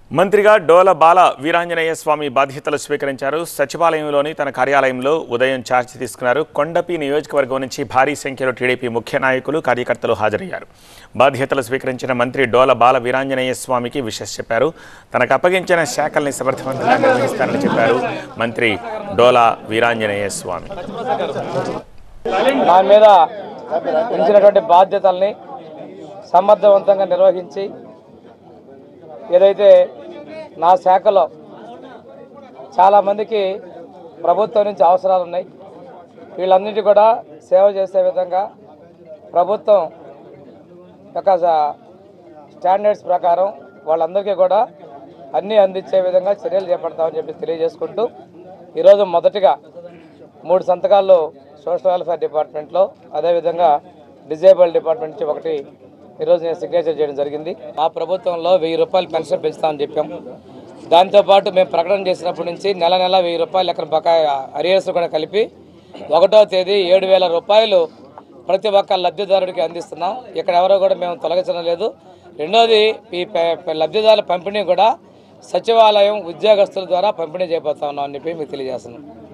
మంత్రిగా డోల బాల వీరాంజనేయ స్వామి బాధ్యతలు స్వీకరించారు. సచివాలయంలోని తన కార్యాలయంలో ఉదయం ఛార్జ్ తీసుకున్నారు. కొండపి నియోజకవర్గం నుంచి భారీ సంఖ్యలో టీడీపీ ముఖ్య నాయకులు, కార్యకర్తలు హాజరయ్యారు. బాధ్యతలు స్వీకరించిన మంత్రి డోల బాల వీరాంజనేయ స్వామికి విషెస్ చెప్పారు. తనకు అప్పగించిన శాఖల్ని సమర్థవంతంగా నిర్వహిస్తారని చెప్పారు మంత్రి డోల వీరాంజనేయ స్వామి. నా మీద ఉంచినటువంటి బాధ్యతల్ని సమర్థవంతంగా నిర్వహించి ఏదైతే నా శాఖలో చాలామందికి ప్రభుత్వం నుంచి అవసరాలు ఉన్నాయి, వీళ్ళన్నిటి కూడా సేవ చేసే విధంగా ప్రభుత్వం యొక్క స్టాండర్డ్స్ ప్రకారం వాళ్ళందరికీ కూడా అన్నీ అందించే విధంగా చర్యలు చేపడతామని చెప్పి తెలియజేసుకుంటూ ఈరోజు మొదటిగా 3 సంతకాలు సోషల్ వెల్ఫేర్ డిపార్ట్మెంట్లో, అదేవిధంగా డిజేబుల్డ్ డిపార్ట్మెంట్ నుంచి ఒకటి ఈరోజు నేను సిగ్నేచర్ చేయడం జరిగింది. మా ప్రభుత్వంలో 1000 రూపాయలు పెన్షన్ పెంచుతామని చెప్పాం. దాంతోపాటు మేము ప్రకటన చేసినప్పటి నుంచి నెల 1000 రూపాయలు ఎక్కడ బకాయి అరియర్స్ కూడా కలిపి 1వ తేదీ 7000 రూపాయలు ప్రతి ఒక్క లబ్ధిదారుడికి అందిస్తున్నాం. ఇక్కడ ఎవరో కూడా మేము తొలగించడం లేదు. రెండోది, ఈ లబ్ధిదారుల పంపిణీ కూడా సచివాలయం ఉద్యోగస్తుల ద్వారా పంపిణీ చేయబోతా ఉన్నాం అని చెప్పి మీకు తెలియజేస్తున్నాం.